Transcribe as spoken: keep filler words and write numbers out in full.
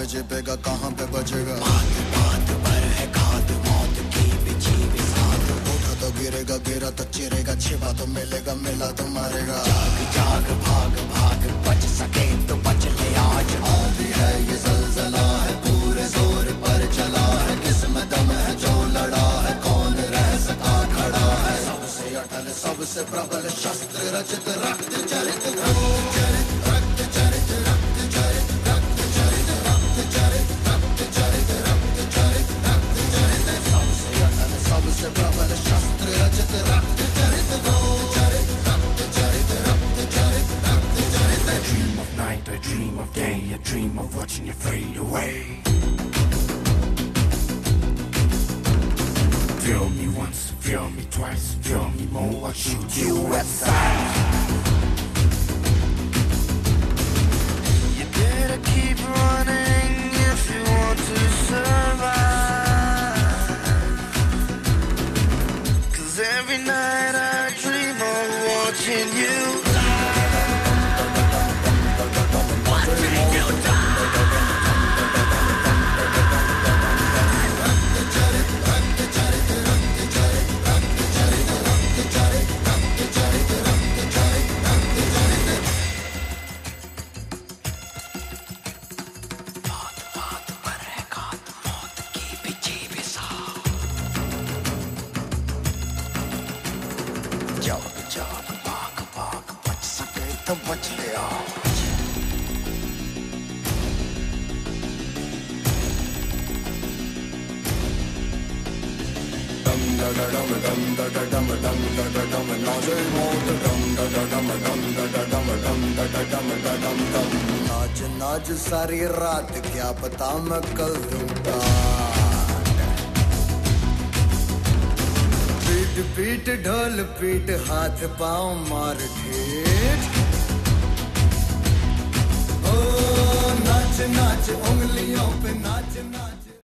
छिपेगा कहाँ पे बचेगा। बात बात पर है खाद मौत की बिछी बिसात। उठा तो गिरेगा गिरा तो चिरेगा छिपा तो मिलेगा मिला तो मारेगा। जाग जाग भाग भाग बच सके तो बच ले आज। आंधी है ये ज़लज़ला है पूरे जोर पर चला है। किस्म दम है जो लड़ा है कौन रह सका खड़ा है। सबसे अटल सबसे प्रबल शस्त्र रचित रक्त चरित रक्त चरित रक्त चरित रक्त चरित रक्त चरित रक्त चरित रक्त चरित रक्त चरित रक्त चरित। सबसे अटल सबसे प्रबल शस्त्र रचित रक्त चरित रक्त चरित रक्त चरित रक्त चरित रक्त चरित। I dream of night, I dream of day, I dream of watching you fade away. Feel me once, feel me twice, feel me more, I'll shoot you at sight. You better keep running if you want to survive. 'Cause every night I dream of watching you. जाग जाग भाग भाग बच सके तो बच ले आज। dum da da dum dum da da dum dum da da dum नाचे मौत dum da da dum dum da da dum dum da da dum da dum dum। नाच नाच सारी रात क्या पता मैं कल दूंगा। पीट पीट ढोल पीट हाथ पाँव मार ठेठ। ओ नाच नाच उंगलियों पे नाच नाच।